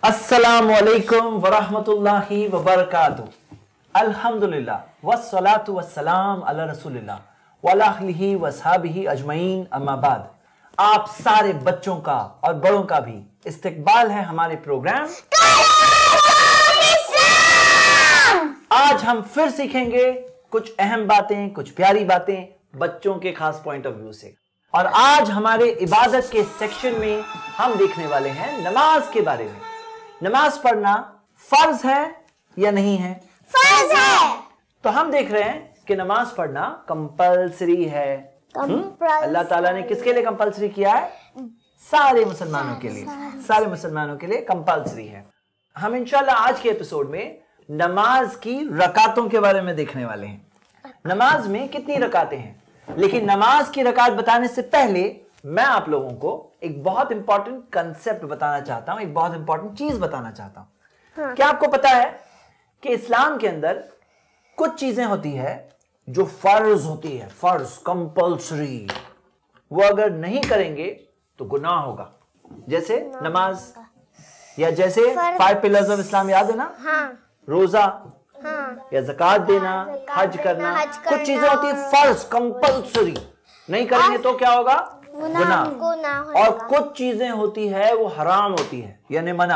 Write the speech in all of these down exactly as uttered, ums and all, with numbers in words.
अस्सलामु अलैकुम वरहमतुल्लाहि वबरकातुहू। अल्हम्दुलिल्लाह वस्सलातु वस्सलाम अला रसूलिल्लाह वअला आलिहि वसहबिहि अजमईन, अम्मा बाद। आप सारे बच्चों का और बड़ों का भी इस्तकबाल है हमारे प्रोग्राम। आज हम फिर सीखेंगे कुछ अहम बातें, कुछ प्यारी बातें बच्चों के खास पॉइंट ऑफ व्यू से। और आज हमारे इबादत के सेक्शन में हम देखने वाले हैं नमाज के बारे में। नमाज पढ़ना फर्ज है या नहीं है? फर्ज है। तो हम देख रहे हैं कि नमाज पढ़ना कंपलसरी है। अल्लाह ताला ने किसके लिए कंपलसरी किया है? सारे मुसलमानों के लिए। सारे मुसलमानों के लिए कंपलसरी है। हम इंशाल्लाह आज के एपिसोड में नमाज की रकातों के बारे में देखने वाले हैं। नमाज में कितनी रकातें हैं, लेकिन नमाज की रकात बताने से पहले मैं आप लोगों को एक बहुत इंपॉर्टेंट कंसेप्ट बताना चाहता हूं, एक बहुत इंपॉर्टेंट चीज बताना चाहता हूं। हाँ। क्या आपको पता है कि इस्लाम के अंदर कुछ चीजें होती है जो फर्ज होती है, फर्ज कंपल्सरी, वो अगर नहीं करेंगे तो गुनाह होगा। जैसे नमाज, या जैसे फाइव पिलर्स ऑफ इस्लाम, याद है ना? हाँ। रोजा, हाँ। या ज़कात देना, हज करना, हज करना, कुछ चीजें होती है फर्ज कंपल्सरी, नहीं करेंगे तो क्या होगा? गुनाह। गुनाह। और कुछ चीजें होती है वो हराम होती है, यानी मना।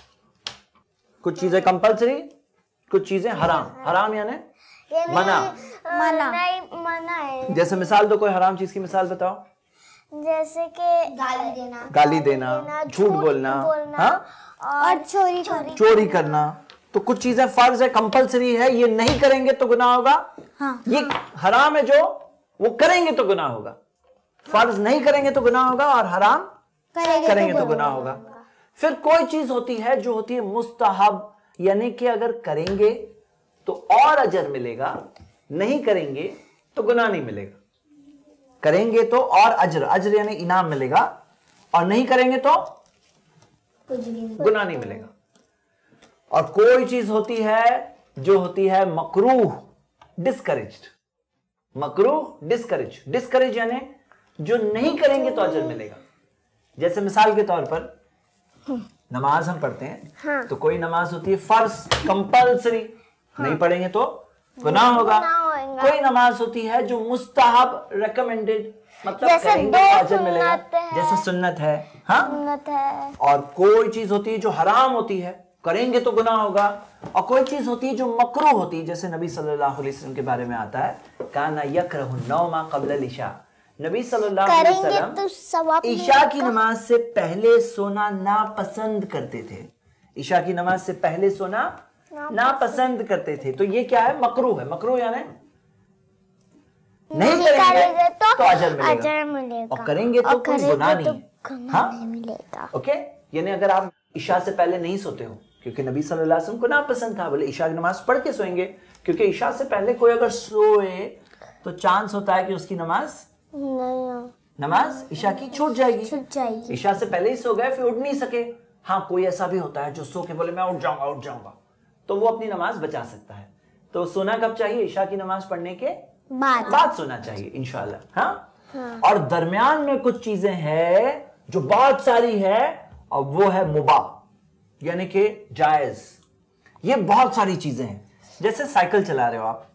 कुछ चीजें कंपल्सरी, कुछ चीजें हराम। हराम यानी मना। मना नहीं, मना है। जैसे मिसाल दो, कोई हराम चीज की मिसाल बताओ। जैसे कि गाली देना, गाली देना, झूठ बोलना, हाँ? और चोरी चोरी चोरी करना। तो कुछ चीजें फर्ज है, कंपल्सरी है, ये नहीं करेंगे तो गुनाह होगा। हाँ। ये हराम है जो वो करेंगे तो गुनाह होगा। फर्ज नहीं करेंगे तो गुनाह होगा, और हराम करेंगे, करेंगे तो, तो गुनाह होगा। फिर कोई चीज होती है जो होती है मुस्तहब, यानी कि अगर करेंगे तो और अजर मिलेगा, नहीं करेंगे तो गुनाह नहीं मिलेगा। करेंगे तो और अजर, अजर यानी इनाम मिलेगा, और नहीं करेंगे तो गुनाह नहीं मिलेगा। और कोई चीज होती है जो होती है मकरूह, डिस्करेज्ड। मकरूह डिस्करेज, डिस्करेज यानी जो नहीं करेंगे तो अजर मिलेगा। जैसे मिसाल के तौर पर नमाज हम पढ़ते हैं। हाँ। तो कोई नमाज होती है फर्ज कंपल्सरी, हाँ। नहीं पढ़ेंगे तो गुनाह होगा। कोई नमाज होती है जो मुस्तहब, रेकमेंडेड, मतलब करेंगे तो अजर मिलेगा, जैसे सुन्नत है। हाँ? सुन्नत है। और कोई चीज होती है जो हराम होती है, करेंगे तो गुनाह होगा। और कोई चीज होती है जो मकरूह होती है, जैसे नबी सल्लल्लाहु अलैहि वसल्लम के बारे में आता है, काना यकरहु नौमा क़ब्ल अल-इशा। नबी सल्लल्लाहु अलैहि वसल्लम तो ईशा की नमाज से पहले सोना नापसंद करते थे। ईशा की नमाज से पहले सोना नापसंद करते थे। तो ये क्या है? मकरूह है। मकरूह यानी नहीं करेंगे तो, तो अजर मिलेगा, अजर मिलेगा, और करेंगे तो कोई गुनाह नहीं। हाँ? ओके, यानी अगर आप ईशा से पहले नहीं सोते हो, क्योंकि नबी सल्लल्लाहु अलैहि वसल्म को नापसंद था, बोले ईशा की नमाज पढ़ के सोएंगे, क्योंकि ईशा से पहले कोई अगर सोए तो चांस होता है कि उसकी नमाज नहीं, नमाज ईशा की छूट जाएगी, छूट जाएगी। ईशा से पहले ही सो गए, फिर उठ नहीं सके। हाँ, कोई ऐसा भी होता है जो सो के बोले मैं उठ जाऊंगा उठ जाऊंगा, तो वो अपनी नमाज बचा सकता है। तो सोना कब चाहिए? ईशा की नमाज पढ़ने के बाद बाद सोना चाहिए इंशाल्लाह। हाँ? हाँ। और दरमियान में कुछ चीजें हैं जो बहुत सारी है, और वो है मुबाह, यानी कि जायज। ये बहुत सारी चीजें हैं। जैसे साइकिल चला रहे हो आप,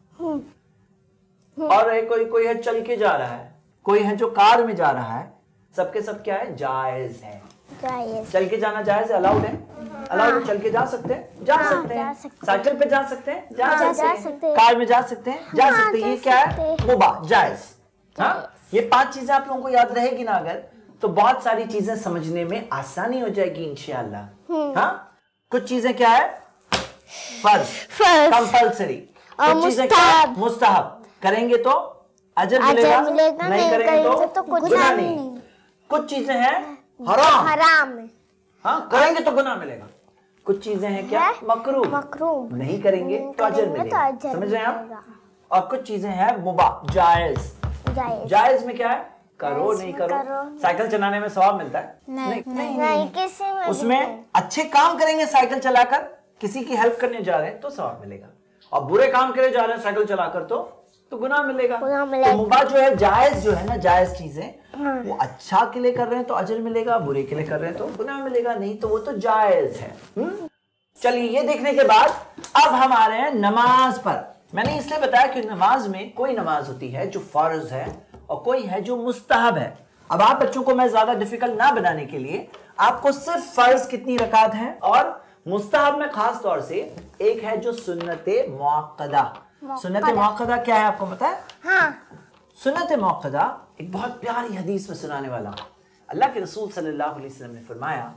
और कोई कोई है चल के जा रहा है, कोई है जो कार में जा रहा है, सबके सब क्या है? जायज है। जायज। चल के जाना जायज है, अलाउड है। अलाउड है, चल के जा सकते हैं, जा सकते हैं। साइकिल पे जा सकते हैं, जा सकते हैं। कार में जा सकते हैं, जा सकते हैं। ये क्या है? मुबाह, जायज। हाँ? ये पांच चीजें आप लोगों को याद रहेगी ना अगर, तो बहुत सारी चीजें समझने में आसानी हो जाएगी इंशाअल्लाह। हाँ? कुछ चीजें क्या है? फर्ज, कंपल्सरी। कुछ चीजें क्या है? मुस्तहब। करेंगे तो अजर मिलेगा, मिलेगा, नहीं करेंगे तो, तो गुनाह नहीं। नहीं। कुछ चीजें हैं हराम, हराम। हाँ, करेंगे तो गुनाह मिलेगा। कुछ चीजें हैं क्या? मकरूह, मकरूह, नहीं करेंगे तो अजर मिलेगा। समझ रहे हैं आप? और कुछ चीजें हैं मुबाह, जायज। जायज, जायज में क्या है? करो नहीं करो, करो। साइकिल चलाने में सवाब मिलता है? नहीं, नहीं, नहीं, नहीं, किसी में उसमें अच्छे काम करेंगे साइकिल चलाकर, किसी की हेल्प करने जा रहे हैं तो सवाब मिलेगा, और बुरे काम करे जा रहे हैं साइकिल चलाकर तो तो गुनाह मिलेगा। तो मुबाह जो है, जायज जो है ना, जायज चीजें, वो अच्छा के लिए कर रहे हैं तो अजर मिलेगा, बुरे के लिए कर रहे हैं तो गुनाह मिलेगा, नहीं तो वो तो जायज है। हुँ? चलिए ये देखने के बाद अब हम आ रहे हैं नमाज पर। मैंने इसलिए बताया कि नमाज में कोई नमाज होती है जो फर्ज है और कोई है जो मुस्तहब है। अब आप बच्चों को मैं ज्यादा डिफिकल्ट ना बनाने के लिए आपको सिर्फ फर्ज कितनी रकात है और मुस्तहब में खास तौर से एक है जो सुन्नते मुअक्कदा। सुन्नते मुअक्कदा क्या है आपको पता है? हाँ। सुन्नते मुअक्कदा एक बहुत प्यारी हदीस में सुनाने वाला। अल्लाह के रसूल सल्लल्लाहु अलैहि वसल्लम ने फरमाया,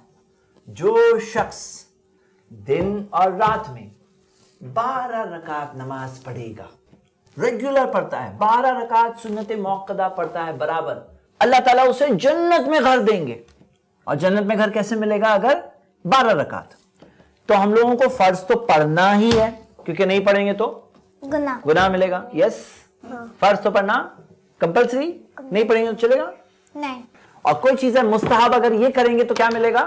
जो शख्स दिन और रात में बारह रकात नमाज पढ़ेगा, रेगुलर पढ़ता है, बारह रकात सुन्नते मुअक्कदा पढ़ता है बराबर, अल्लाह ताला उसे जन्नत में घर देंगे। और जन्नत में घर कैसे मिलेगा? अगर बारह रकात। तो हम लोगों को फर्ज तो पढ़ना ही है, क्योंकि नहीं पढ़ेंगे तो गुनाह गुनाह मिलेगा। यस, फर्ज तो पढ़ना कंपल्सरी, नहीं पढ़ेंगे तो चलेगा नहीं। और कोई चीज है मुस्तहब, अगर ये करेंगे तो क्या मिलेगा?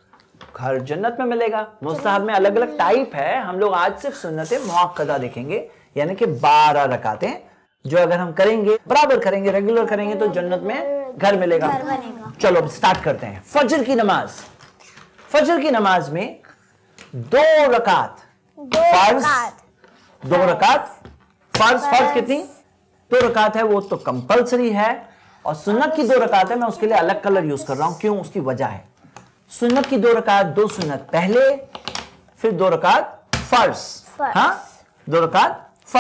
घर जन्नत में मिलेगा। मुस्तहब में अलग अलग टाइप है, हम लोग आज सिर्फ सुन्नते मुअक्कदा देखेंगे, यानी कि बारह रकातें जो अगर हम करेंगे, बराबर करेंगे, रेगुलर करेंगे तो जन्नत में घर मिलेगा। चलो अब स्टार्ट करते हैं। फजर की नमाज। फजर की नमाज में दो रकात फर्ज, दो रकात फर्ज। फर्ज कितनी? दो रकात है, वो तो कंपल्सरी है। और सुन्नत की दो रकात है, मैं उसके लिए अलग कलर यूज कर रहा हूं। क्यों? उसकी वजह है। सुन्नत की दो रकात, दो सुन्नत पहले, फिर दो रकात फर्ज। हाँ, दो रकात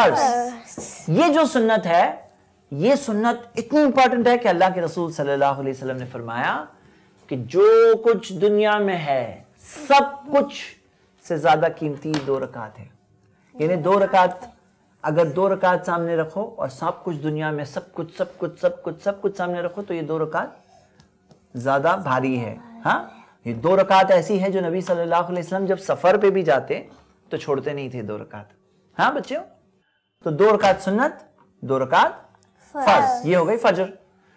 फर्ज। ये जो सुन्नत है, ये सुन्नत इतनी इंपॉर्टेंट है कि अल्लाह के रसूल सल्लल्लाहु अलैहि वसल्लम ने फरमाया कि जो कुछ दुनिया में है सब कुछ से ज्यादा कीमती दो रकात है। यानी दो रकात, अगर दो रकात सामने रखो और सब कुछ दुनिया में, सब कुछ सब कुछ सब कुछ सब कुछ सामने रखो, तो ये दो रकात ज्यादा भारी है। हाँ, ये दो रकात ऐसी है जो नबी सल्लल्लाहु अलैहि वसल्लम जब सफर पे भी जाते तो छोड़ते नहीं थे दो रकात। हाँ बच्चों, तो दो रकात सुन्नत, दो रकात फर्ज, ये हो गई फजर।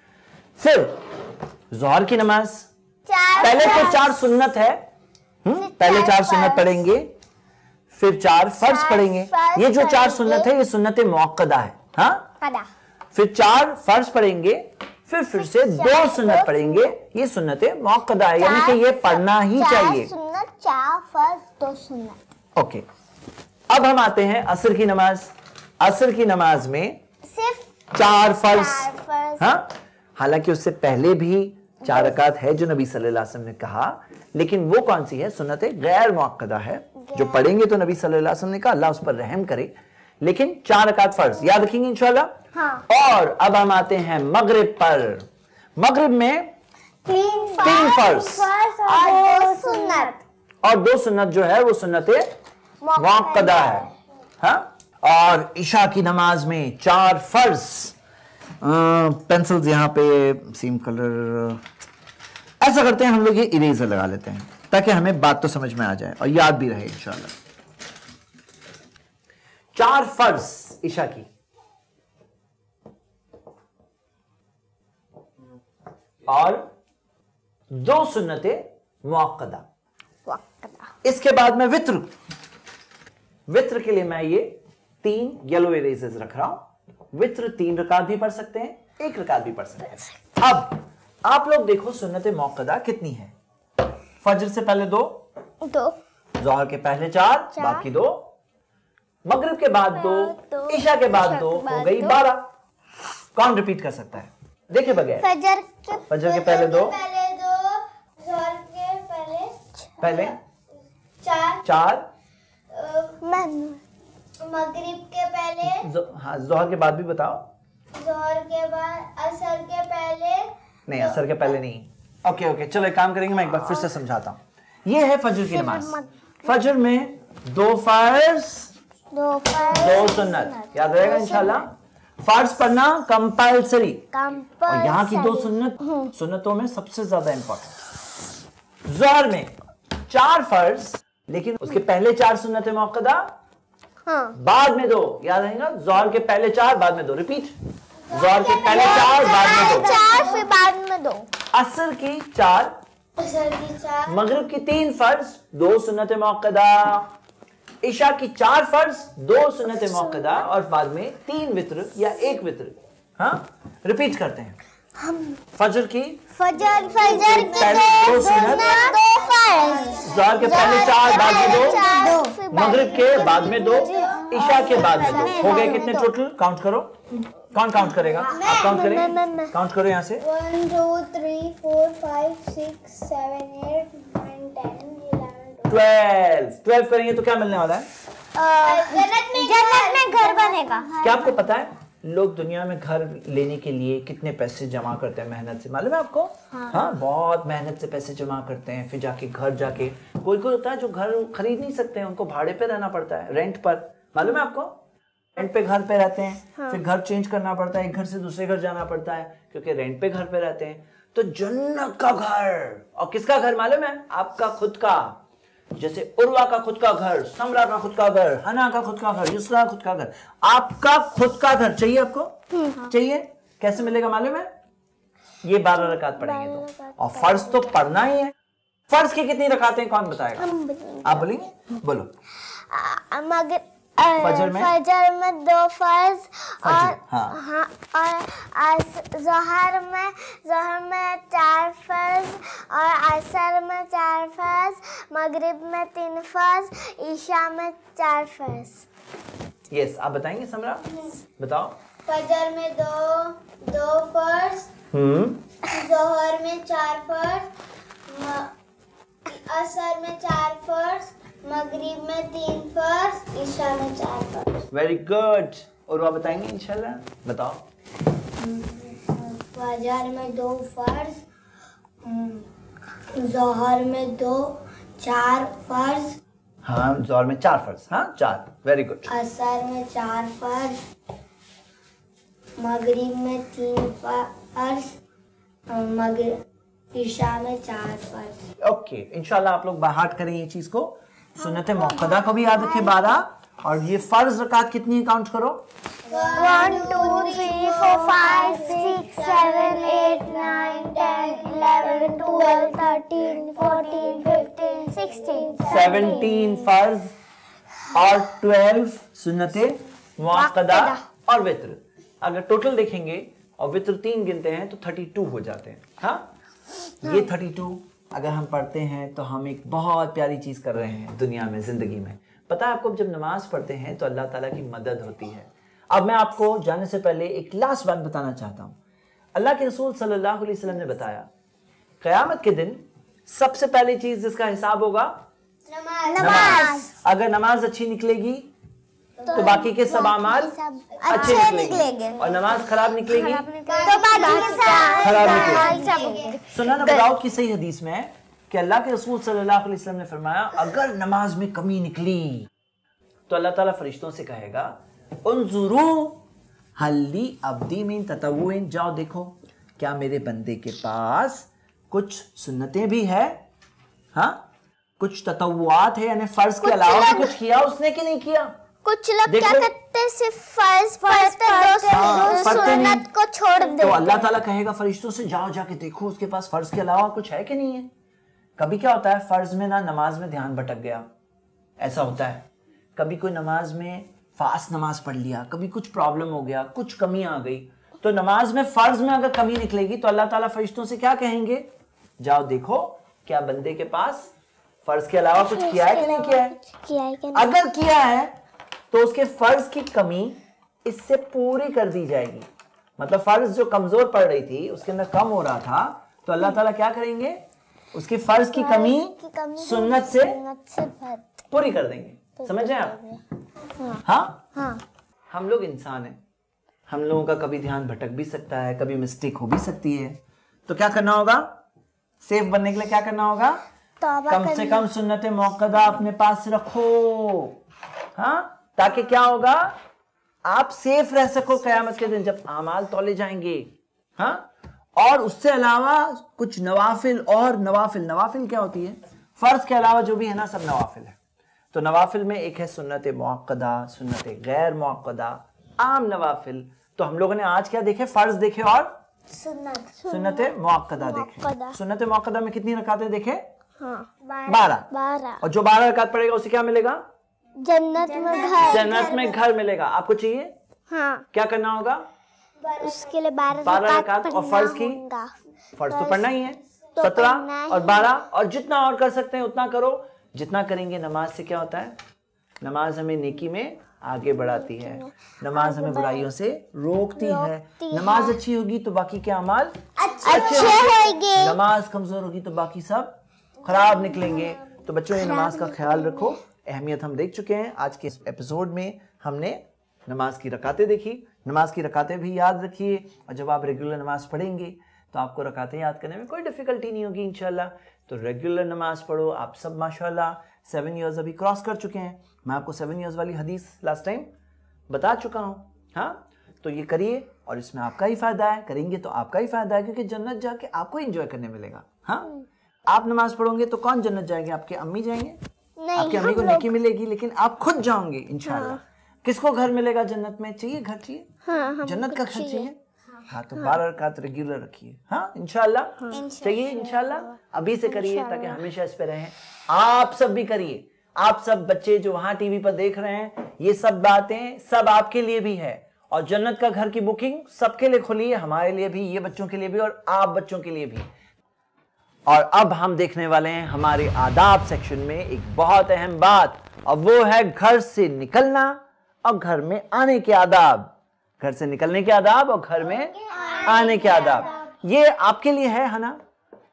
फिर जोहर की नमाज, पहले तो चार सुन्नत है, हुँ? पहले चार सुन्नत पढ़ेंगे, फिर चार फर्ज पढ़ेंगे। ये जो चार सुन्नत है ये सुन्नत मुअक्कदा है। हाँ, फिर चार फर्ज पढ़ेंगे, फिर फिर से दो सुन्नत पढ़ेंगे, ये सुन्नत मुअक्कदा है, यानी कि ये पढ़ना ही चाहिए। सुन्नत, चार फर्ज, दो सुन्नत। ओके, अब हम आते हैं असर की नमाज। असर की नमाज में सिर्फ चार फर्ज। फर्ज। हाँ, हालांकि उससे पहले भी चार रकात है जो नबी सल्लल्लाहु अलैहि वसल्लम ने कहा, लेकिन वो कौन सी है? सुन्नत गैर मुअक्कदा है, जो पढ़ेंगे तो नबी सल्लल्लाहु अलैहि वसल्लम ने कहा अल्लाह उस पर रहम करे, लेकिन चार रकात फर्ज याद रखेंगे इंशाल्लाह। हाँ। और अब हम आते हैं मगरिब पर। मगरिब में तीन तीन फर्ज और दो सुन्नत, और दो सुन्नत जो है वो सुन्नत मुअक्कदा है। हाँ, और इशा की नमाज में चार फर्ज। पेंसिल्स यहाँ पे सेम कलर, ऐसा करते हैं हम लोग, ये इरेजर लगा लेते हैं ताकि हमें बात तो समझ में आ जाए और याद भी रहे इंशाल्लाह। चार फर्ज इशा की, और दो सुन्नते मुअक्कदा। इसके बाद में वित्र। वित्र के लिए मैं ये तीन येलो इरेजर्स रख रहा हूं। वित्र तीन रकात भी पढ़ सकते हैं, एक रकात भी पढ़ सकते हैं। अब आप लोग देखो सुन्नत मुअक्कदा कितनी है। फजर से पहले दो, दो, जोहर के पहले चार, चार, बाकी दो, मगरिब के बाद दो, दो, इशा के बाद दो, हो गई बारह। कौन रिपीट कर सकता है? देखे बगैर। फजर के फजर के पहले दो, पहले दो, जोहर के पहले पहले चार, चार, मगरिब के पहले, जो, हाँ जोहर के बाद भी बताओ। जोहर के बाद, असर के पहले नहीं, असर के पहले नहीं। ओके ओके, चलो एक काम करेंगे, मैं एक बार फिर से समझाता हूँ। ये है फजर की नमाज। फजर में दो फर्ज, दो फर्ज, दो सुन्नत, याद रहेगा इंशाल्लाह। फर्ज पढ़ना कंपल्सरी, और यहाँ की दो सुन्नत, सुन्नतों में सबसे ज्यादा इंपॉर्टेंट। जोहर में चार फर्ज, लेकिन उसके पहले चार सुन्नत मुअक्कदा, हाँ। बाद में दो, याद रहेगा। जोहर के पहले चार, बाद में दो, रिपीट। जोहर के पहले चार, बाद में दो, चार, फिर बाद में दो। असर की चार, असर की चार, मगरिब की तीन फर्ज, दो सुन्नत मुअक्कदा, इशा की चार फर्ज, दो सुन्नत मुअक्कदा, और बाद में तीन वित्र या एक वित्र। हाँ, रिपीट करते हैं। फजर की फजर फजर की दो सुन्नत, दो फर्ज, ज़ोहर के पहले चार, बाद में दो, मगरिब के बाद में दो, ईशा के बाद में दो। हो गए कितने टोटल? काउंट करो। कौन काउंट करेगा? आप काउंट करें। काउंट करो यहाँ से। One two three four five six seven eight nine ten eleven twelve. Twelve करेंगे तो क्या मिलने वाला है? जन्नत में जन्नत में घर बनेगा। क्या आपको पता है लोग दुनिया में घर लेने के लिए कितने पैसे जमा करते हैं मेहनत से? मालूम है आपको? हाँ, हाँ बहुत मेहनत से पैसे जमा करते हैं, फिर जाके घर जाके कोई कोई होता है जो घर खरीद नहीं सकते हैं, उनको भाड़े पे रहना पड़ता है, रेंट पर। मालूम है आपको? रेंट पे घर पे रहते हैं। हाँ। फिर घर चेंज करना पड़ता है, एक घर से दूसरे घर जाना पड़ता है क्योंकि रेंट पे घर पे रहते हैं। तो जन्नत का घर, और किसका घर मालूम है? आपका खुद का। जैसे उर्वा का खुद का घर, समरा का खुद का घर, हना का खुद का घर, युसरा का खुद का घर, आपका खुद का घर चाहिए आपको? हाँ। चाहिए? कैसे मिलेगा मालूम है? ये बारह रकात पढ़ेंगे तो। और फर्ज तो पढ़ना ही है। फर्ज की कितनी रकातें कौन बताएगा? आप बोलेंगे? बोलो। मगर फजर में फजर में दो फर्ज और हाँ, हाँ और ज़ोहर में ज़ोहर में चार फर्ज और असर में चार फर्ज, मगरिब में तीन फर्ज, ईशा में चार फर्ज। यस, आप बताएंगे समरा? बताओ। फजर में दो दो फर्ज, हम्म, ज़ोहर में चार फर्ज, असर में चार फर्ज, मगरिब में तीन फर्ज, ईशा में चार फर्ज। Very good. और वो बताएंगे इंशाल्लाह? बताओ। फजर में दो फर्ज, ज़ोहर में दो चार फर्ज, हाँ ज़ोहर में चार फर्ज, हाँ चार। Very good. असर में चार फर्ज, मगरिब में तीन फर्ज, मगरिब ईशा में चार फर्ज। ओके, इंशाल्लाह आप लोग बाहर करें ये चीज को। सुन्नत मुअक्कदा को भी याद रखें बारह, और ये फर्ज रकात कितनी काउंट करो? One two three four five six seven eight nine ten eleven twelve thirteen fourteen fifteen sixteen seventeen फर्ज और ट्वेल्व सुन्नत मुअक्कदा और वित्र। अगर टोटल देखेंगे और वित्र तीन गिनते हैं तो थर्टी टू हो जाते हैं। हाँ, ये थर्टी टू अगर हम पढ़ते हैं तो हम एक बहुत प्यारी चीज कर रहे हैं दुनिया में, जिंदगी में। पता है आपको, जब नमाज पढ़ते हैं तो अल्लाह ताला की मदद होती है। अब मैं आपको जाने से पहले एक लास्ट बात बताना चाहता हूँ। अल्लाह के रसूल सल्लल्लाहु अलैहि वसल्लम ने बताया क़यामत के दिन सबसे पहली चीज जिसका हिसाब होगा नमाज। नमाज। अगर नमाज अच्छी निकलेगी तो, तो बाकी के सब अमाल अच्छे निकलेंगे, और नमाज खराब निकलेगी तो खराब निकलेगी। सुना ना बताओ कि सही हदीस में है कि अल्लाह के रसूल सल्लल्लाहु अलैहि वसल्लम ने फरमाया अगर नमाज में कमी निकली तो अल्लाह ताला फरिश्तों से कहेगा उन्जुरू हल्ली अब्दी मिन ततव्वुइन, जाओ देखो क्या मेरे बंदे के पास कुछ सुन्नतें भी है, हाँ कुछ ततव्वुआत है, यानी फर्ज के अलावा भी कुछ किया उसने कि नहीं किया। कुछ लोग क्या करते हैं, सिर्फ फर्ज पढ़ते दो सुन्नत को छोड़ देते। तो अल्लाह ताला कहेगा फरिश्तों से जाओ जाके देखो उसके पास फर्ज के अलावा कुछ है कि नहीं है। कभी क्या होता है फर्ज में ना नमाज में ध्यान भटक गया, ऐसा होता है। कभी कोई नमाज में फास्ट नमाज पढ़ लिया, कभी कुछ प्रॉब्लम हो गया, कुछ कमी आ गई, तो नमाज में फर्ज में अगर कमी निकलेगी तो अल्लाह ताला फरिश्तों से क्या कहेंगे, जाओ देखो क्या बंदे के पास फर्ज के अलावा कुछ किया है कि नहीं किया है। किया है कि नहीं? अगर किया है तो उसके फर्ज की कमी इससे पूरी कर दी जाएगी। मतलब फर्ज जो कमजोर पड़ रही थी, उसके अंदर कम हो रहा था, तो अल्लाह ताला क्या करेंगे, उसकी फर्ज की कमी सुन्नत से पूरी कर देंगे। समझ रहे हैं आप? हाँ हाँ, हम लोग इंसान हैं, हम लोगों का कभी ध्यान भटक भी सकता है, कभी मिस्टेक हो भी सकती है। तो क्या करना होगा, सेफ बनने के लिए क्या करना होगा, कम से कम सुन्नत मुअक्कदा अपने पास रखो, हाँ, ताकि क्या होगा, आप सेफ रह सको कयामत के दिन जब आमाल तौले जाएंगे। हाँ, और उससे अलावा कुछ नवाफिल, और नवाफिल नवाफिल क्या होती है, फर्ज के अलावा जो भी है ना सब नवाफिल है। तो नवाफिल में एक है सुन्नत मुअक्कदा, सुन्नत गैर मुअक्कदा, आम नवाफिल। तो हम लोगों ने आज क्या देखे, फर्ज देखे और सुन्नत सुन्नत मुअक्कदा देखे। सुन्नत मुअक्कदा में कितनी रकातें देखे, हाँ, बारह। बारह। और जो बारह रकात पड़ेगा उसे क्या मिलेगा, जन्नत में घर, जन्नत में घर मिलेगा। आपको चाहिए, हाँ, क्या करना होगा, उसके लिए बारह बारह रकात और फर्ज की फर्ज तो पढ़ना ही है तो सत्रह और बारह और जितना और कर सकते हैं उतना करो। जितना करेंगे नमाज से क्या होता है, नमाज हमें नेकी में आगे बढ़ाती है, नमाज हमें बुराइयों से रोकती है। नमाज अच्छी होगी तो बाकी के अमाल अच्छे होंगे, नमाज कमजोर होगी तो बाकी सब खराब निकलेंगे। तो बच्चों ये नमाज का ख्याल रखो, अहमियत हम देख चुके हैं। आज के इस एपिसोड में हमने नमाज की रकातें देखी, नमाज की रकातें भी याद रखिए और जब आप रेगुलर नमाज पढ़ेंगे तो आपको रकातें याद करने में कोई डिफिकल्टी नहीं होगी इंशाल्लाह। तो रेगुलर नमाज पढ़ो। आप सब माशाल्लाह सेवन इयर्स अभी क्रॉस कर चुके हैं। मैं आपको सेवन इयर्स वाली हदीस लास्ट टाइम बता चुका हूँ। हाँ, तो ये करिए और इसमें आपका ही फायदा है, करेंगे तो आपका ही फायदा है क्योंकि जन्नत जाके आपको एंजॉय करने मिलेगा। हाँ, आप नमाज पढ़ोगे तो कौन जन्नत जाएंगे? आपके अम्मी जाएंगे? आपकी अम्मी को नेकी मिलेगी, लेकिन आप खुद जाओगे इंशाल्लाह। हाँ। किसको घर मिलेगा जन्नत में? चाहिए घर, चाहिए हाँ, जन्नत का घर चाहिए। हाँ, तो बारह रकात रेगुलर रखिए। हाँ इंशाल्लाह चाहिए, इंशाल्लाह अभी से करिए ताकि हमेशा इस पे रहें। आप सब भी करिए, आप सब बच्चे जो वहां टीवी पर देख रहे हैं, ये सब बातें सब आपके लिए भी है और जन्नत का घर की बुकिंग सबके लिए खुली है, हमारे लिए भी, ये बच्चों के लिए भी और आप बच्चों के लिए भी। और अब हम देखने वाले हैं हमारे आदाब सेक्शन में एक बहुत अहम बात, और वो है घर से निकलना और घर में आने के आदाब। घर से निकलने के आदाब और घर में आने के आदाब, ये आपके लिए है है ना?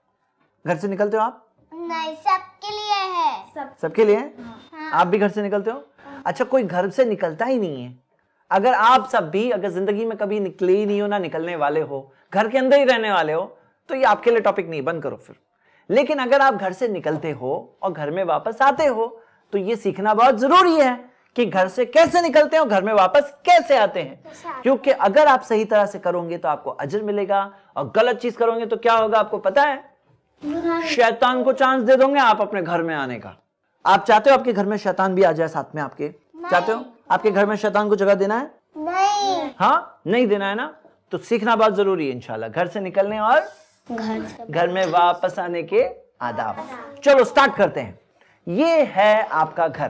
घर से निकलते हो आप? नहीं, सबके लिए है। सब सबके लिए है? हाँ। आप भी घर से निकलते हो? हाँ। अच्छा, कोई घर से निकलता ही नहीं है। अगर आप सब भी अगर जिंदगी में कभी निकले ही नहीं हो, ना निकलने वाले हो, घर के अंदर ही रहने वाले हो, तो ये आपके लिए टॉपिक नहीं, बंद करो फिर। लेकिन अगर आप घर से निकलते हो और घर में वापस आते हो तो ये सीखना बहुत जरूरी है कि घर से कैसे निकलते हैं और घर में वापस कैसे आते हैं। क्योंकि अगर आप सही तरह से करोगे तो आपको अजर मिलेगा और गलत चीज करोगे तो क्या होगा आपको पता है? शैतान को चांस दे दोगे आप अपने घर में आने का। आप चाहते हो आपके घर में शैतान भी आ जाए साथ में आपके? चाहते हो आपके घर में शैतान को जगह देना है? नहीं। हाँ, नहीं देना है ना? तो सीखना बहुत जरूरी है इंशाल्लाह, घर से निकलने और घर घर में वापस आने के आदाब। चलो स्टार्ट करते हैं। ये है आपका घर।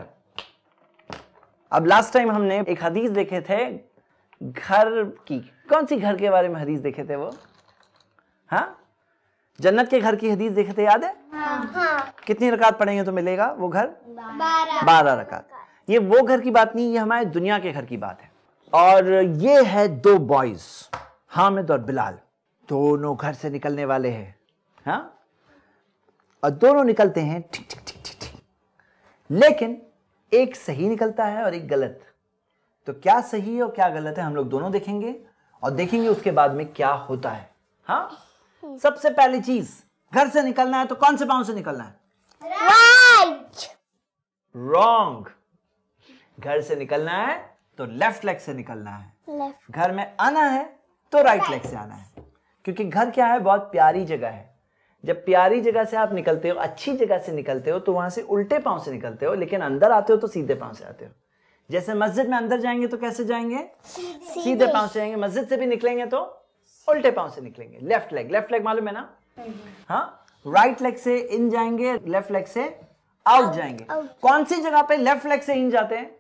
अब लास्ट टाइम हमने एक हदीस देखे थे घर की, कौन सी घर के बारे में हदीस देखे थे वो? हाँ, जन्नत के घर की हदीस देखे थे, याद है? हाँ। हाँ। कितनी रकात पढ़ेंगे तो मिलेगा वो घर? बारह बारह रकात। ये वो घर की बात नहीं, ये हमारे दुनिया के घर की बात है। और ये है दो बॉयज, हामिद और बिलाल, दोनों घर से निकलने वाले हैं। हाँ, और दोनों निकलते हैं ठीक ठीक ठीक ठीक ठीक, लेकिन एक सही निकलता है और एक गलत। तो क्या सही है और क्या गलत है हम लोग दोनों देखेंगे और देखेंगे उसके बाद में क्या होता है। हाँ, सबसे पहली चीज, घर से निकलना है तो कौन से पांव से निकलना है? राइट। रॉन्ग। घर से निकलना है तो लेफ्ट लेग से निकलना है। लेफ्ट। घर में आना है तो राइट लेग से आना है, क्योंकि घर क्या है, बहुत प्यारी जगह है। जब प्यारी जगह से आप निकलते हो, अच्छी जगह से निकलते हो, तो वहां से उल्टे पांव से निकलते हो, लेकिन अंदर आते हो तो सीधे पांव से आते हो। जैसे मस्जिद में अंदर जाएंगे तो कैसे जाएंगे? सीधे पांव से जाएंगे। मस्जिद से भी निकलेंगे तो उल्टे पांव से निकलेंगे। लेफ्ट लेग, लेफ्ट लेग मालूम है ना? हाँ, राइट लेग से इन जाएंगे, लेफ्ट लेग से आउट जाएंगे। कौन सी जगह पे लेफ्ट लेग से इन जाते हैं?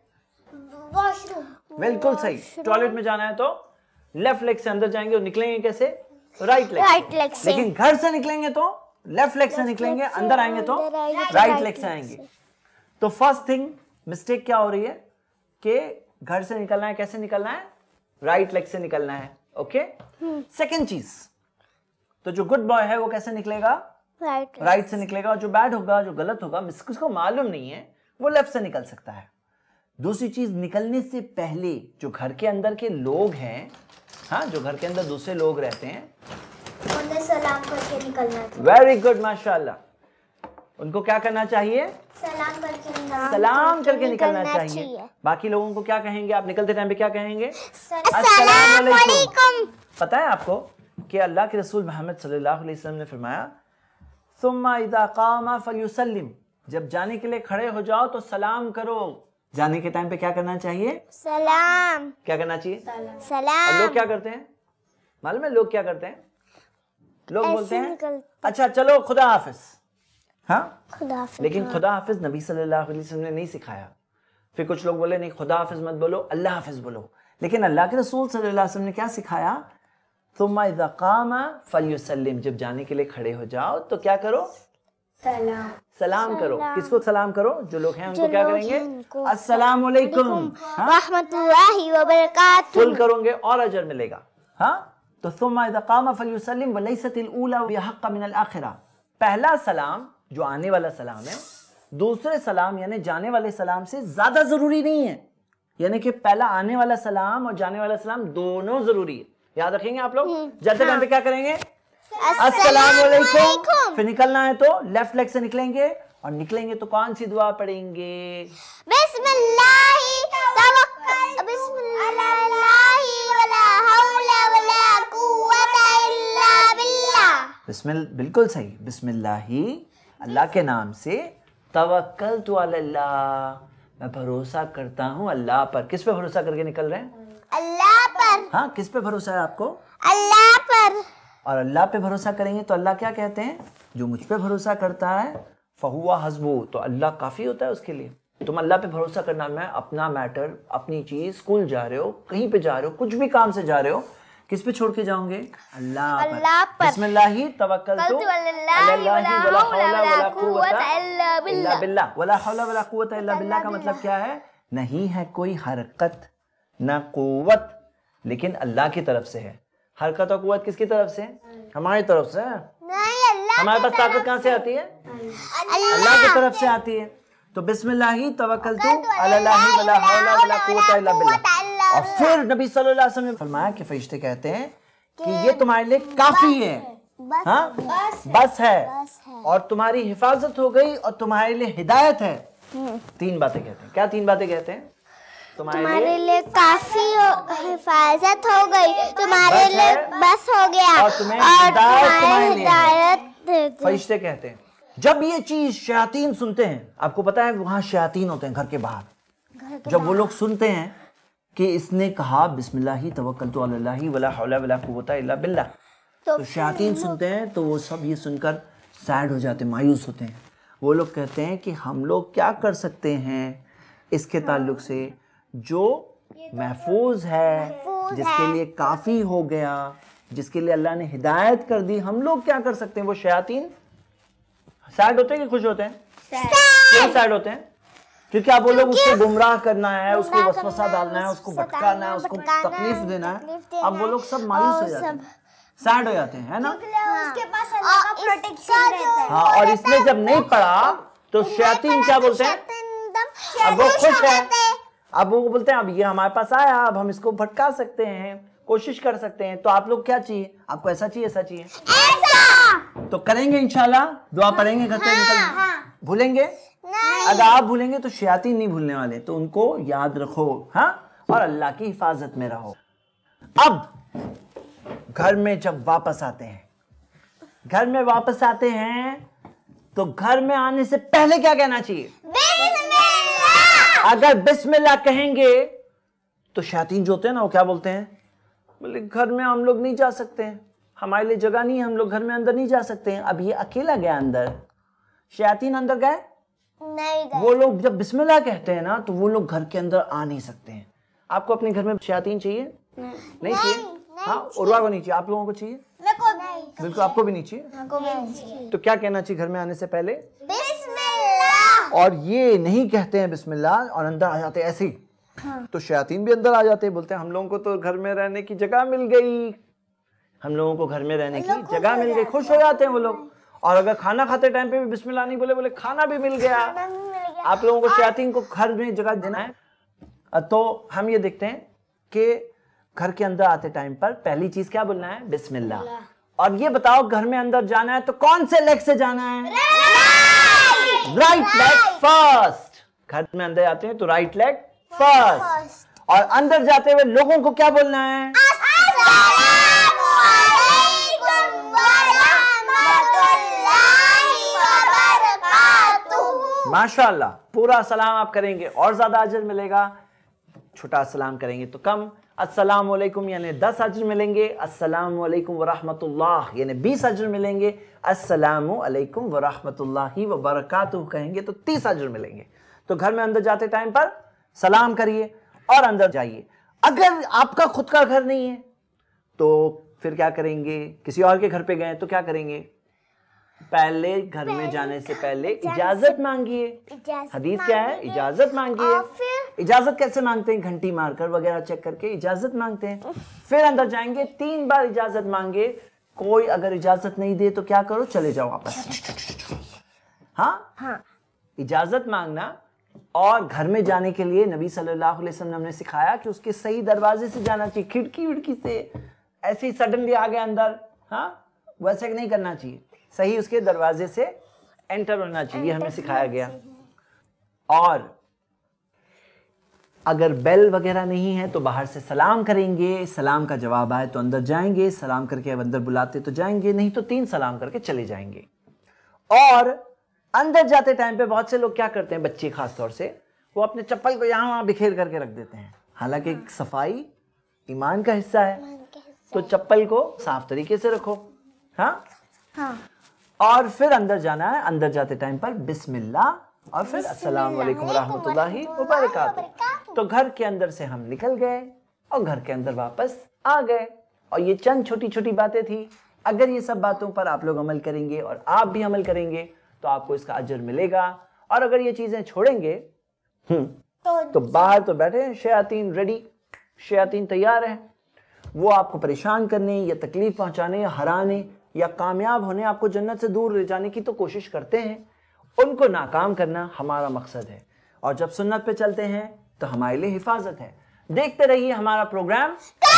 बिल्कुल सही। टॉयलेट में जाना है तो लेफ्ट लेग से अंदर जाएंगे और निकलेंगे कैसे? राइट लेग राइट लेग से। लेकिन घर से निकलेंगे तो लेफ्ट लेग से निकलेंगे, अंदर आएंगे तो राइट लेग से आएंगे। तो फर्स्ट थिंग मिस्टेक क्या हो रही है कि घर से निकलना है, कैसे निकलना है? राइट लेग से निकलना है। ओके। सेकंड चीज, तो जो गुड बॉय है वो कैसे निकलेगा? राइट राइट से निकलेगा, और जो बैड होगा, जो गलत होगा, जिसको मालूम नहीं है, वो लेफ्ट से निकल सकता है। दूसरी चीज, निकलने से पहले जो घर के अंदर के लोग हैं, हाँ, जो घर के अंदर दूसरे लोग रहते हैं, उन्हें सलाम करके निकलना चाहिए। वेरी गुड, माशाल्लाह। उनको क्या करना चाहिए? सलाम करके सलाम करके निकलना चाहिए। बाकी लोगों को क्या कहेंगे आप निकलते टाइम पे? क्या कहेंगे? अस्सलाम वालेकुम। पता है आपको कि अल्लाह के रसूल मोहम्मद सल्लल्लाहु अलैहि वसल्लम ने फरमाया, सुम्मा इज़ा क़ामा फल्युसल्लिम, जब जाने के लिए खड़े हो जाओ तो सलाम करो। जाने के टाइम पे क्या करना चाहिए? सलाम। क्या करना चाहिए? सलाम। और लोग क्या करते हैं मालूम है? लोग क्या करते हैं? लोग बोलते हैं अच्छा चलो खुदा हाफिज। हाँ, खुदा हाफिज। लेकिन खुदा हाफिज नबी सल्लल्लाहु अलैहि वसल्लम ने नहीं सिखाया। फिर कुछ लोग बोले नहीं खुदा हाफिज मत बोलो, अल्लाह हाफिज बोलो। लेकिन अल्लाह के रसूल सल्लल्लाहु अलैहि वसल्लम ने क्या सिखाया? सुम्मा इज़ा क़ाम फ़ल्युसल्लिम, जब जाने के लिए खड़े हो जाओ तो क्या करो? सलाम सलाम करो। किसको सलाम करो? जो लोग हैं उनको क्या करेंगे? अस्सलामु अलैकुम रहमतुल्लाहि व बरकातुहू फुल करोगे और अजर मिलेगा। हाँ, तो सुम्मा इज़ा क़ाम फ़ल्युसल्लिम व लैसतिल ऊला बिहक़्क़ मिनल आखिरा। पहला सलाम जो आने वाला सलाम है, दूसरे सलाम यानी जाने वाले सलाम से ज्यादा जरूरी नहीं है। यानी कि पहला आने वाला सलाम और जाने वाला सलाम दोनों जरूरी है। याद रखेंगे आप लोग। जाते टाइम पे क्या करेंगे? अस्सलाम वालेकुम। फिर निकलना है तो लेफ्ट लेग से निकलेंगे और निकलेंगे तो कौन सी दुआ पढ़ेंगे? बिस्मिल्लाहि तवक्कल बिस्मिल्लाहि वला हौला वला कुव्वता इल्ला बिल्लाह। बिस्मिल बिल्कुल सही। बिस्मिल्लाहि, अल्लाह के नाम से, तवक्कलतु अलल्लाह, मैं भरोसा करता हूँ अल्लाह पर। किस पे भरोसा करके निकल रहे हैं? अल्लाह पर। हाँ, किस पे भरोसा है आपको? अल्लाह पर। और अल्लाह पे भरोसा करेंगे तो अल्लाह क्या कहते हैं? जो मुझ पे भरोसा करता है फहुवा हस्बु, तो अल्लाह काफी होता है उसके लिए। तुम अल्लाह पे भरोसा करना, मैं अपना मैटर, अपनी चीज, स्कूल जा रहे हो, कहीं पे जा रहे हो, कुछ भी काम से जा रहे हो, किस पे छोड़ के जाओगे? अल्लाह पर। अल्लाह पर। बिस्मिल्लाहि तवक्कलतु अलल्लाहि वला हौला वला कुव्वता इल्ला बिल्लाह। वला हौला वला कुव्वता इल्ला बिल्लाह का मतलब क्या है? नहीं है कोई हरकत ना कुव्वत, लेकिन अल्लाह की तरफ से है। हरकत और कुव्वत किसकी तरफ से? हमारी तरफ से। नहीं, अल्लाह। हमारे पास ताकत कहाँ से आती है? अल्लाह की तरफ से आती है। तो बिस्मिल्लाहि तवक्कलतु अलल्लाहि वला हौला वला कुव्वता इल्ला बिल्लाह। और फिर नबी सल्लल्लाहु अलैहि वसल्लम ने फरमाया कि फरिश्ते कहते हैं कि ये तुम्हारे लिए काफी है। हाँ, बस है, और तुम्हारी हिफाजत हो गई और तुम्हारे लिए हिदायत है। तीन बातें कहते हैं। क्या तीन बातें कहते हैं? तुम्हारे, तुम्हारे लिए काफी हिफाजत हो गई, तुम्हारे लिए बस हो गया, और तुम्हें हिदायत हिदायत। फरिश्ते कहते हैं जब ये चीज शयातीन सुनते हैं, आपको पता है वहां शयातीन होते हैं घर के बाहर, जब वो लोग सुनते हैं कि इसने कहा बिस्मिल्लाहि तवक्कलतु अलल्लाहि वला हौला वला कुव्वता इल्ला बिल्लाह, तो शयातीन सुनते हैं तो वो सब ये सुनकर सैड हो जाते हैं, मायूस होते हैं। वो लोग कहते हैं कि हम लोग क्या कर सकते हैं इसके ताल्लुक से, जो महफूज है, जिसके लिए काफी हो गया, जिसके लिए अल्लाह ने हिदायत कर दी, हम लोग क्या कर सकते हैं? वो शयातीन सैड होते हैं कि खुश होते हैं? क्यों सैड होते हैं? क्योंकि आप वो लोग उसको गुमराह करना है, उसको वसवसा डालना है, उसको भटकाना है, उसको तकलीफ देना है। अब वो लोग सब मायूस हो जाते हैं, सैड हो जाते हैं, है ना? उसके पास अल्लाह का प्रोटेक्शन रहता है। हाँ, और इसलिए जब नहीं पढ़ा तो शयातीन क्या बोलते हैं? अब वो खुश है, अब वो बोलते हैं अब ये हमारे पास आया, अब हम इसको भटका सकते हैं, कोशिश कर सकते हैं। तो आप लोग क्या चाहिए? आपको ऐसा चाहिए, ऐसा चाहिए? ऐसा। तो करेंगे इंशाल्लाह, दुआ पढ़ेंगे घर पे, निकल हाँ, हाँ। भूलेंगे नहीं। अगर आप भूलेंगे तो शयातीन नहीं भूलने वाले, तो उनको याद रखो। हाँ, और अल्लाह की हिफाजत में रहो। अब घर में जब वापस आते हैं, घर में वापस आते हैं तो घर में आने से पहले क्या कहना चाहिए? अगर बिस्मिल्लाह कहेंगे तो शैतान जो होते हैं ना, वो क्या बोलते हैं? बोले घर में हम लोग नहीं जा सकते हैं, हमारे लिए जगह नहीं है, हम लोग घर में अंदर नहीं जा सकते हैं। अब ये अकेला गया अंदर, शैतान अंदर गए नहीं गए। वो लोग जब बिस्मिल्लाह कहते हैं ना तो वो लोग घर के अंदर आ नहीं सकते हैं। आपको अपने घर में शैतान चाहिए? नहीं, नहीं चाहिए। हाँ, उर्वा को नहीं चाहिए, आप लोगों को चाहिए? बिल्कुल, आपको भी नहीं चाहिए। तो क्या कहना चाहिए घर में आने से पहले? बिस्मिल्लाह। और ये नहीं कहते हैं बिस्मिल्लाह और अंदर आ जाते हैं ऐसे ही, हाँ। तो शैतान भी अंदर आ जाते हैं, बोलते हैं हम लोगों को तो घर में रहने की जगह मिल गई, हम लोगों को घर में रहने की जगह मिल गई। खुश हो जाते हैं वो लोग। और अगर खाना खाते टाइम पे भी बिस्मिल्लाह नहीं बोले, बोले खाना भी मिल गया। आप लोगों को शैतान को घर में जगह देना है। तो हम ये देखते हैं कि घर के अंदर आते टाइम पर पहली चीज क्या बोलना है? बिस्मिल्लाह। और ये बताओ घर में अंदर जाना है तो कौन से लेग से जाना है? Right leg first. घर में अंदर आते हैं तो राइट लेग फर्स्ट। और अंदर जाते हुए लोगों को क्या बोलना है? माशाअल्लाह, पूरा सलाम आप करेंगे और ज्यादा अजर मिलेगा, छोटा सलाम करेंगे तो कम। अस्सलाम वालेकुम यानी दस अजर मिलेंगे, अस्सलाम वालेकुम व रहमतुल्लाह यानी बीस अजर मिलेंगे, अस्सलाम वालेकुम व रहमतुल्लाहि व बरकातुहू कहेंगे तो तीस अजर मिलेंगे। तो घर में अंदर जाते टाइम पर सलाम करिए और अंदर जाइए। अगर आपका खुद का घर नहीं है तो फिर क्या करेंगे? किसी और के घर पे गए तो क्या करेंगे? पहले घर में जाने से पहले इजाजत मांगिए। हदीस क्या है? इजाजत मांगिए। इजाजत कैसे मांगते हैं? घंटी मारकर वगैरह चेक करके इजाजत मांगते हैं। फिर अंदर जाएंगे, तीन बार इजाजत मांगे। कोई अगर इजाजत नहीं दे तो क्या करो? चले जाओ वापस। हाँ हाँ, इजाजत मांगना। और घर में जाने के लिए नबी सल्लल्लाहु अलैहि वसल्लम ने सिखाया कि उसके सही दरवाजे से जाना चाहिए। खिड़की विड़की से ऐसे ही सडनली आ गए अंदर, हाँ, वैसे नहीं करना चाहिए। सही उसके दरवाजे से एंटर होना चाहिए, हमें सिखाया गया। और अगर बेल वगैरह नहीं है तो बाहर से सलाम करेंगे। सलाम का जवाब आए तो अंदर जाएंगे। सलाम करके अंदर बुलाते तो जाएंगे, नहीं तो तीन सलाम करके चले जाएंगे। और अंदर जाते टाइम पे बहुत से लोग क्या करते हैं, बच्चे खास तौर से, वो अपने चप्पल को यहाँ वहाँ बिखेर करके रख देते हैं। हालांकि सफाई ईमान का हिस्सा है, तो चप्पल को साफ तरीके से रखो। हाँ हाँ। और फिर अंदर जाना है। अंदर जाते टाइम पर बिस्मिल्लाह और फिर अस्सलाम वालेकुम रहमतुल्लाहि व बरकातुहू। तो घर के अंदर से हम निकल गए और घर के अंदर वापस आ गए। और ये चंद छोटी छोटी बातें थी। अगर ये सब बातों पर आप लोग अमल करेंगे और आप भी अमल करेंगे तो आपको इसका अजर मिलेगा। और अगर ये चीजें छोड़ेंगे हम्म तो, तो बाहर तो बैठे हैं शयातीन रेडी, शयातीन तैयार हैं। वो आपको परेशान करने या तकलीफ पहुंचाने या हराने या कामयाब होने, आपको जन्नत से दूर ले जाने की तो कोशिश करते हैं। उनको नाकाम करना हमारा मकसद है। और जब सुन्नत पे चलते हैं तो हमारे लिए हिफाजत है। देखते रहिए हमारा प्रोग्राम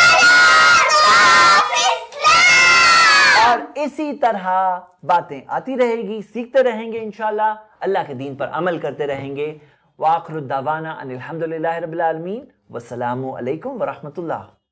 और इसी तरह बातें आती रहेगी, सीखते रहेंगे इंशाल्लाह, अल्लाह के दीन पर अमल करते रहेंगे। वाखिरु दावाना अनिल हम्दुलिल्लाहि रब्बिल आलमीन, वस्सलामु अलैकुम व रहमतुल्लाह।